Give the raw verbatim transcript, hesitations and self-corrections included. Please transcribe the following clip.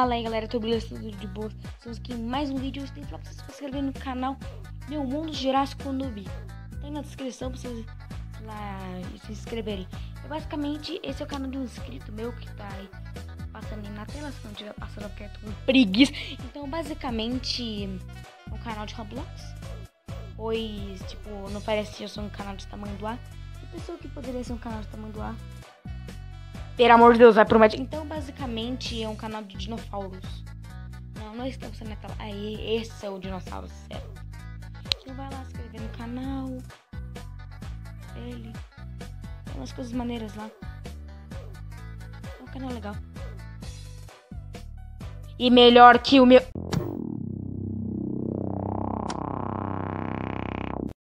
Fala aí galera, tô beleza, tudo de boa. Estamos aqui em mais um vídeo. Eu tenho pra vocês se inscreverem no canal Meu Mundo Jurássico Noob. Tá aí na descrição pra vocês lá se inscreverem. E, basicamente, esse é o canal de um inscrito meu que tá aí passando aí na tela. Se não estiver passando, porque eu tô com preguiça. Então, basicamente, é um canal de Roblox. Pois, tipo, não parece que eu sou um canal de tamanho do ar. Eu pensou que poderia ser um canal de tamanho do ar. Pelo amor de Deus, vai prometer. Então, basicamente, é um canal de dinossauros. Não, não está você na tela. Aí, esse é o dinossauro, certo? Então, vai lá se inscrever no canal. Ele. Tem umas coisas maneiras lá. É um canal legal. E melhor que o meu.